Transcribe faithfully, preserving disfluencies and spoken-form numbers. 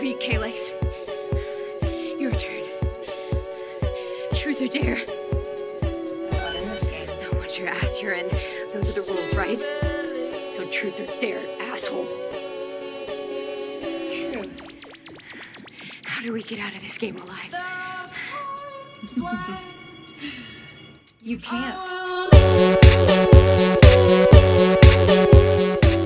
you, Calyx. Your turn. Truth or dare? Not in this game. No, once you're asked, you're in. Those are the rules, right? So truth or dare, asshole. Truth. How do we get out of this game alive? You can't.